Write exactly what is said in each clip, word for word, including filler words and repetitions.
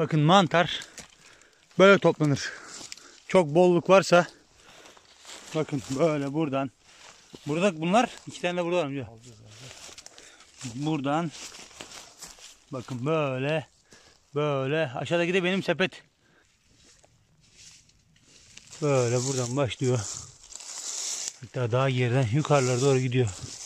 Bakın mantar böyle toplanır. Çok bolluk varsa bakın böyle buradan. Burada bunlar iki tane de burada var amca. Buradan bakın böyle böyle aşağıdaki de benim sepet. Böyle buradan başlıyor. Hatta daha yerden yukarılara doğru gidiyor.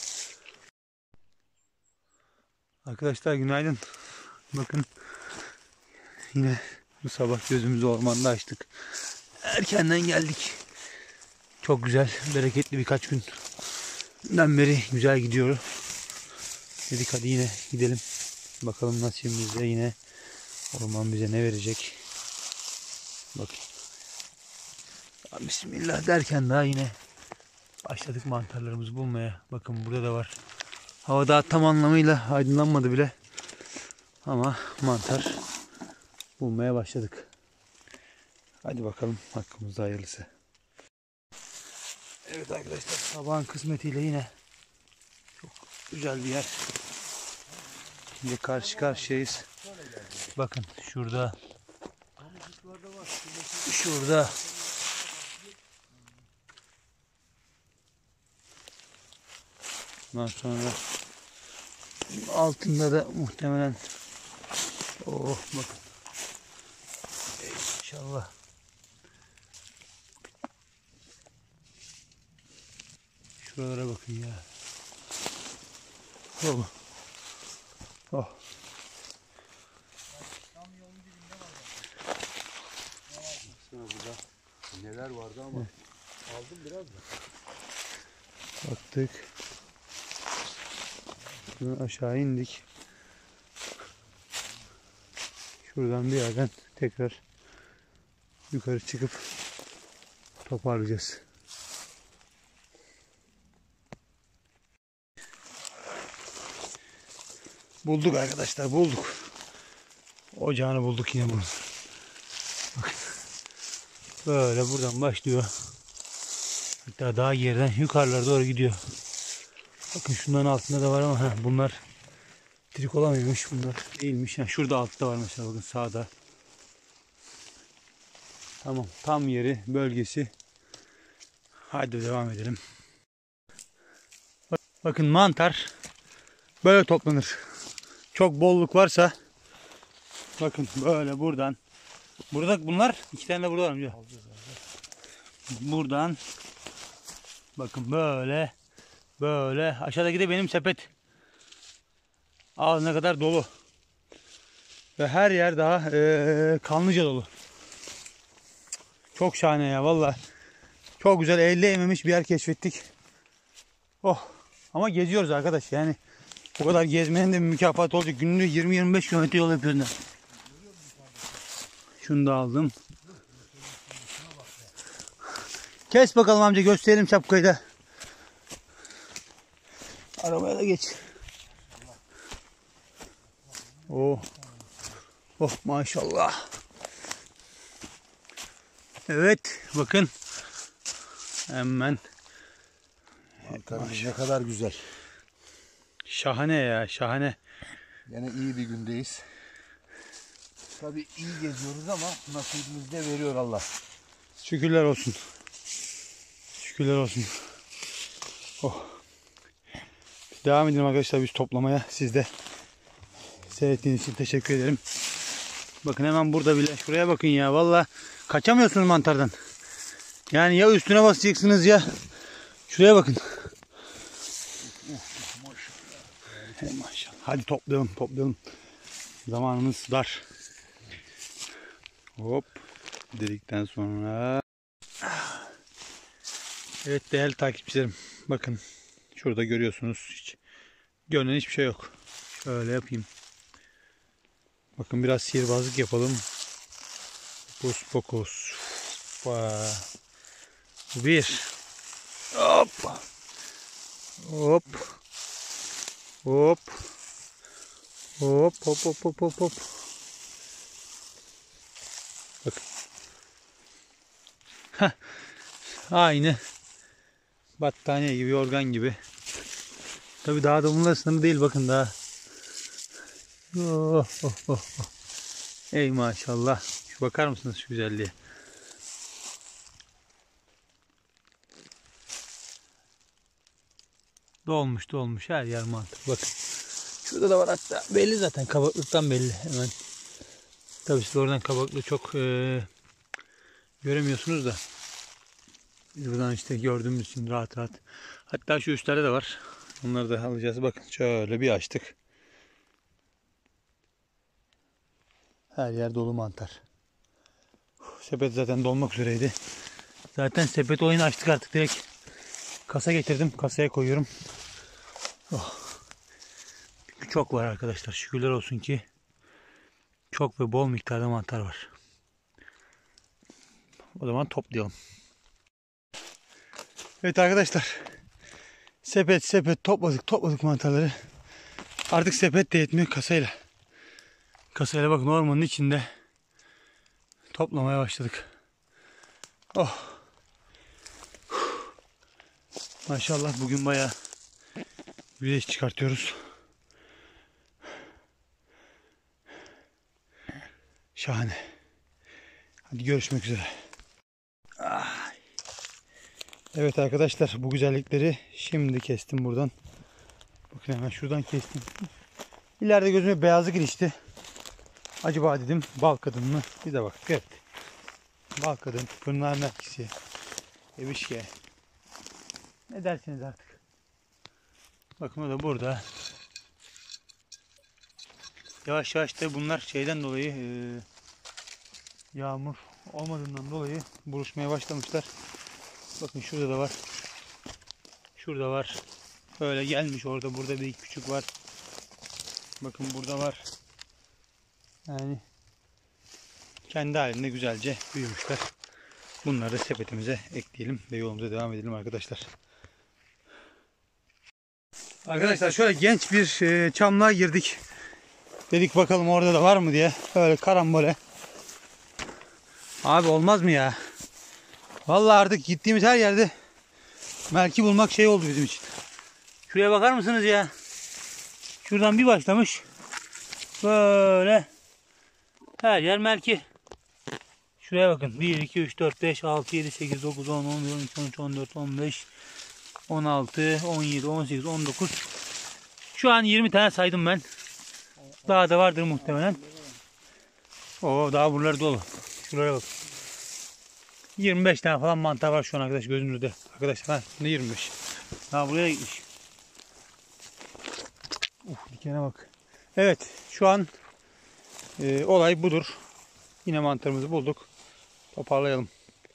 Arkadaşlar günaydın. Bakın yine bu sabah gözümüzü ormanda açtık. Erkenden geldik. Çok güzel, bereketli birkaç günden beri güzel gidiyor. Dedik hadi yine gidelim. Bakalım nasibimizde yine orman bize ne verecek. Bakın. Bismillah derken daha yine başladık mantarlarımızı bulmaya. Bakın burada da var. Hava daha tam anlamıyla aydınlanmadı bile. Ama mantar bulmaya başladık. Hadi bakalım hakkımızda hayırlısı. Evet arkadaşlar, sabahın kısmetiyle yine çok güzel bir yer. Şimdi karşı karşıyayız. Bakın şurada. Şurada. Ondan sonra altında da muhtemelen oh bakın. İnşallah. Şuralara bakın ya. Oh. Oh. Burada neler vardı ama evet. Aldım biraz da. Baktık. Şuradan aşağı indik. Şuradan bir yerden tekrar yukarı çıkıp toparlayacağız. Bulduk arkadaşlar, bulduk. Ocağını bulduk yine bunu. Bakın. Böyle buradan başlıyor. Hatta daha yerden yukarılara doğru gidiyor. Bakın şunların altında da var ama heh, bunlar trikolamıyormuş, bunlar değilmiş. Yani şurada altta var mesela, bakın sağda. Tamam, tam yeri, bölgesi. Hadi devam edelim. Bakın mantar böyle toplanır. Çok bolluk varsa bakın böyle buradan. Burada bunlar iki tane de burada var amca. Buradan bakın böyle böyle aşağıdaki de benim sepet. Ağzına kadar dolu. Ve her yer daha ee, kanlıca dolu. Çok şahane ya vallahi. Çok güzel, elle yememiş bir yer keşfettik. Oh. Ama geziyoruz arkadaş yani. Bu kadar gezmenin de bir mükafat olacak. Günlüğü yirmi yirmi beş kilometre yol yapıyoruz. Şunu da aldım. Kes bakalım amca, gösterelim şapkayı da. Arabaya da geç. Oh. Oh maşallah. Evet bakın. Hemen. Mantarımız ne kadar güzel. Şahane ya, şahane. Yine iyi bir gündeyiz. Tabii iyi geziyoruz ama nasibimiz de veriyor Allah. Şükürler olsun. Şükürler olsun. Oh. Devam edelim arkadaşlar biz toplamaya. Siz de seyrettiğiniz için teşekkür ederim. Bakın hemen burada bile. Şuraya bakın ya. Vallahi kaçamıyorsunuz mantardan. Yani ya üstüne basacaksınız ya. Şuraya bakın. Hey maşallah. Hadi toplayalım, toplayalım. Zamanımız dar. Hop. Dedikten sonra. Evet değerli takipçilerim. Bakın. Şurada görüyorsunuz. Hiç görünen hiçbir şey yok. Şöyle yapayım. Bakın biraz sihirbazlık yapalım. Fokus fokus. Bir. Hop. Hop. Hop. Hop hop hop hop hop hop. Bakın. Heh. Aynı battaniye gibi, yorgan gibi. Tabii daha da bunlar sınırlı değil, bakın daha. Oh, oh, oh, oh. Ey maşallah. Şu bakar mısınız şu güzelliğe? Dolmuş dolmuş her yer mantar. Bakın. Şurada da var hatta. Belli zaten, kabaklıktan belli hemen. Tabii siz oradan kabaklı çok e, göremiyorsunuz da. Biz buradan işte gördüğümüz için rahat rahat. Hatta şu üstlerde de var. Onları da alacağız. Bakın şöyle bir açtık. Her yer dolu mantar. Sepet zaten dolmak üzereydi. Zaten sepet olayını açtık artık. Direkt kasa getirdim. Kasaya koyuyorum. Oh. Çünkü çok var arkadaşlar. Şükürler olsun ki çok ve bol miktarda mantar var. O zaman toplayalım. Evet arkadaşlar. Sepet sepet topladık topladık mantarları. Artık sepet de yetmiyor, kasayla. Kasayla bakın ormanın içinde toplamaya başladık. Oh. Maşallah bugün bayağı güneş çıkartıyoruz. Şahane. Hadi görüşmek üzere. Evet arkadaşlar, bu güzellikleri şimdi kestim buradan. Bakın hemen şuradan kestim. İleride gözüme beyazlık ilişti. Acaba dedim bal kadın mı? Bir de baktık, evet. Bal kadın, pırnar nerkisi, evişke. Ne dersiniz artık. Bakın o da burada. Yavaş yavaş da bunlar şeyden dolayı e, yağmur olmadığından dolayı buruşmaya başlamışlar. Bakın şurada da var. Şurada var. Böyle gelmiş, orada burada bir küçük var. Bakın burada var. Yani kendi halinde güzelce büyümüşler. Bunları da sepetimize ekleyelim ve yolumuza devam edelim arkadaşlar. Arkadaşlar şöyle genç bir e, çamlığa girdik. Dedik bakalım orada da var mı diye. Öyle karambole. Abi olmaz mı ya? Vallahi artık gittiğimiz her yerde melki bulmak şey oldu bizim için. Şuraya bakar mısınız ya? Şuradan bir başlamış. Böyle her yer melki. Şuraya bakın. bir, iki, üç, dört, beş, altı, yedi, sekiz, dokuz, on, on bir, on iki, on üç, on dört, on beş, on altı, on yedi, on sekiz, on dokuz. Şu an yirmi tane saydım ben. Daha da vardır muhtemelen. Oo, daha buralar dolu. Şuraya bak. yirmi beş tane falan mantar var şu an arkadaş gözümüzde. Arkadaşlar ne yirmi beş? Daha buraya gitmiş. Uf, dikene bak. Evet, şu an e, olay budur. Yine mantarımızı bulduk. Toparlayalım.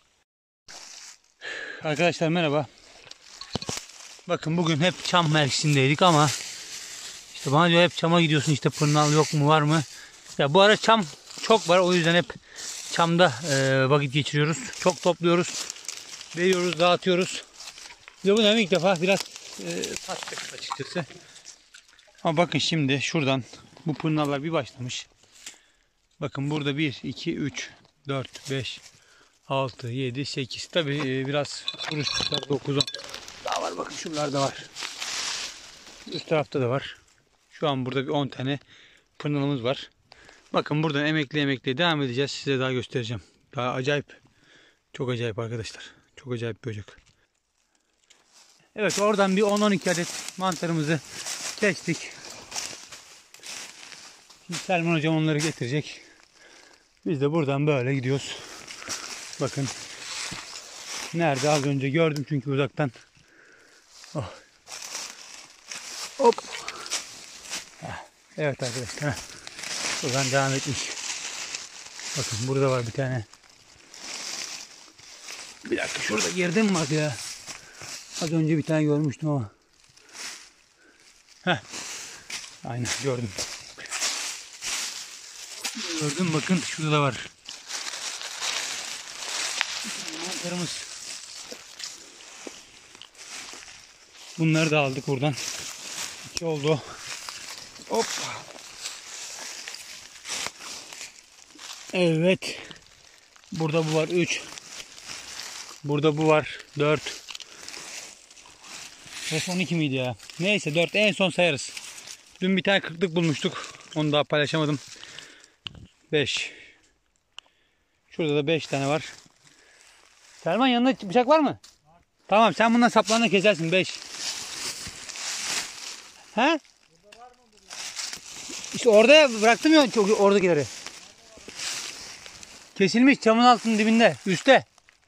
Arkadaşlar merhaba. Bakın bugün hep çam mevsimindeydik ama işte bana diyor hep çama gidiyorsun, işte pırnal yok mu, var mı? Ya bu ara çam çok var, o yüzden hep çamda e, vakit geçiriyoruz. Çok topluyoruz. Veriyoruz, dağıtıyoruz. Ve bunu ilk defa biraz e, sattık açıkçası. Ama bakın şimdi şuradan bu pırnallar bir başlamış. Bakın burada bir, iki, üç, dört, beş, altı, yedi, sekiz. Tabi e, biraz kuruşmuşlar. dokuz, on. Daha var, bakın şuralarda var. Üst tarafta da var. Şu an burada bir on tane pırnalımız var. Bakın buradan emekli emekli devam edeceğiz. Size daha göstereceğim. Daha acayip. Çok acayip arkadaşlar. Çok acayip bir ocak. Evet, oradan bir on on iki adet mantarımızı kestik. Şimdi Selman hocam onları getirecek. Biz de buradan böyle gidiyoruz. Bakın. Nerede, az önce gördüm çünkü uzaktan. Oh. Hop. Evet arkadaşlar. Buradan devam etmiş. Bakın burada var bir tane. Bir dakika, şurada girdim mi bak ya. Az önce bir tane görmüştüm ama. Heh. Aynen gördüm. Gördüm, bakın şurada da var. Mantarımız. Bunları da aldık buradan. İki oldu. Hop. Evet. Burada bu var üç. Burada bu var dört. on iki miydi ya? Neyse, dört en son sayarız. Dün bir tane kırklık bulmuştuk. Onu daha paylaşamadım. beş. Şurada da beş tane var. Selman yanında bıçak var mı? Var. Tamam sen bundan saplarını kesersin beş. He? İşte orada bıraktım ya çok oradakileri. Kesilmiş çamın altının dibinde, üstte.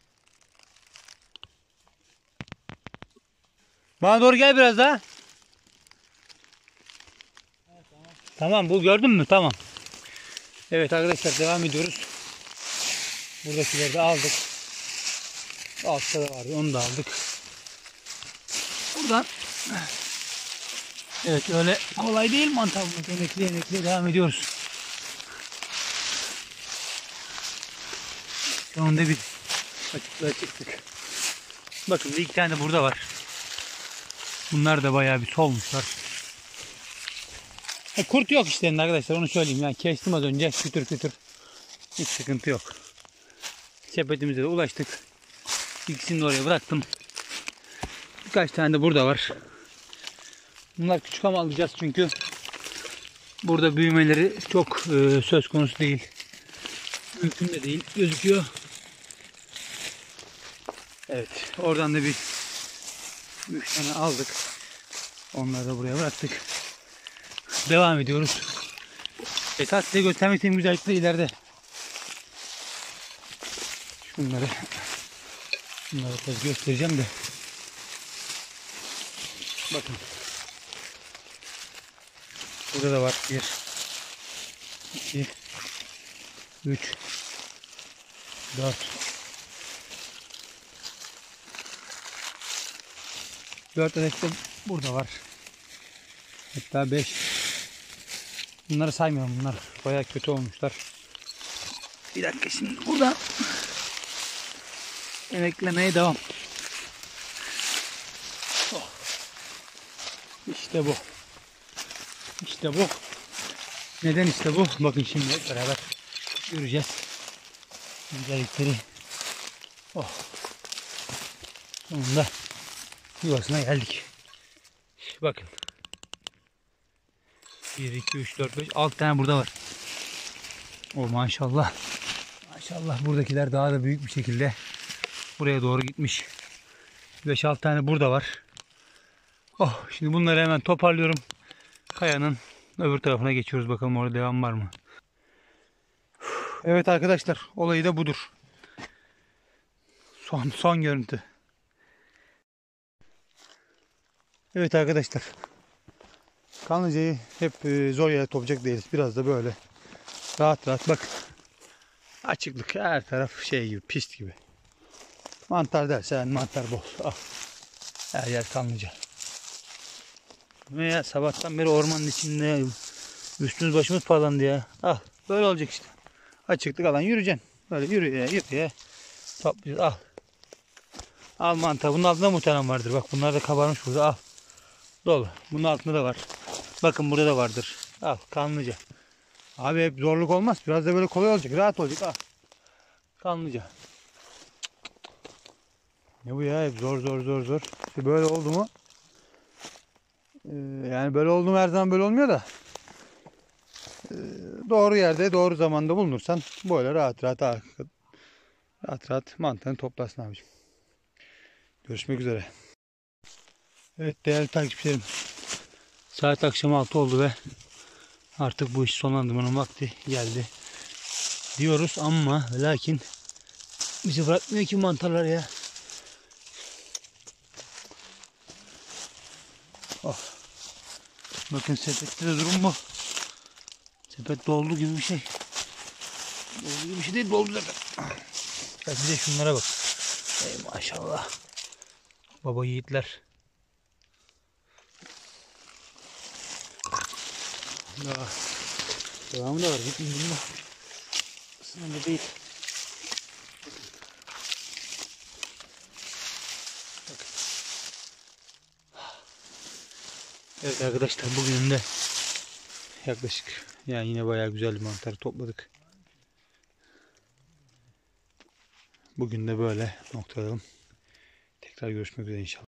Bana doğru gel biraz daha. Evet, tamam. Tamam bu gördün mü? Tamam. Evet arkadaşlar devam ediyoruz. Buradakileri de aldık. Altta da vardı onu da aldık. Buradan. Evet öyle kolay değil mantar bulmak. Emekli emekli devam ediyoruz. Sonunda bir açıklığa çıktık. Bakın bir iki tane burada var. Bunlar da bayağı bir solmuşlar. E, kurt yok işte arkadaşlar onu söyleyeyim. Yani kestim az önce kütür kütür. Hiç sıkıntı yok. Sepetimize de ulaştık. İkisini de oraya bıraktım. Birkaç tane de burada var. Bunlar küçük ama alacağız çünkü burada büyümeleri çok e, söz konusu değil. Mümkün de değil. Gözüküyor. Evet. Oradan da bir üç tane aldık. Onları da buraya bıraktık. Devam ediyoruz. Esas size göstermek istediğim güzellikler ileride. Şunları Şunları biraz göstereceğim de. Bakın. Burada da var. bir iki üç dört dört adet de burada var. Hatta beş. Bunları saymıyorum. Bunlar bayağı kötü olmuşlar. Bir dakika şimdi burada emeklemeye devam. Oh. İşte bu. İşte bu. Neden işte bu? Bakın şimdi hep beraber göreceğiz. Güzellikleri. Oh. Sonunda yuvasına geldik. Bakın. bir, iki, üç, dört, beş, altı tane burada var. O maşallah. Maşallah buradakiler daha da büyük bir şekilde buraya doğru gitmiş. beş altı tane burada var. Oh, şimdi bunları hemen toparlıyorum. Kayanın öbür tarafına geçiyoruz. Bakalım orada devam var mı? Evet arkadaşlar, olayı da budur. Son son görüntü. Evet arkadaşlar. Kanlıca'yı hep zor yere toplayacak değiliz. Biraz da böyle rahat rahat bak. Açıklık, her taraf şey gibi, pist gibi. Mantar dersen mantar bol. Ah. Her yer Kanlıca. Veya sabahtan beri ormanın içinde üstümüz başımız parlandı ya. Ah, böyle olacak işte. Açıklık alan yürüyeceksin. Böyle yürüye yürüye toplayacağız. Al. Al mantar. Bunun altında muhtemelen vardır. Bak bunlar da kabarmış burada. Al. Dolu. Bunun altında da var. Bakın burada da vardır. Al Kanlıca. Abi hep zorluk olmaz. Biraz da böyle kolay olacak. Rahat olacak. Al. Kanlıca. Ne bu ya? Hep zor zor zor zor. İşte böyle oldu mu? Ee, yani böyle oldu mu her zaman böyle olmuyor da. Ee, doğru yerde doğru zamanda bulunursan böyle rahat rahat rahat rahat mantarını toplarsın abicim. Görüşmek üzere. Evet değerli takipçilerim. Saat akşam altı oldu ve artık bu iş sonlandırmanın vakti geldi. Diyoruz ama lakin bizi bırakmıyor ki mantarlar ya. Oh. Bakın sepette de durum bu. Sepet doldu gibi bir şey. Doldu gibi bir şey değil, doldu zaten. Bak bir de şunlara bak. Ey maşallah. Baba yiğitler. Daha devamı da var. Gitmeyin bununla. Sınırlı değil. Bakın. Evet arkadaşlar bugün de yaklaşık yani yine bayağı güzel bir mantarı topladık. Bugün de böyle noktalayalım. Tekrar görüşmek üzere inşallah.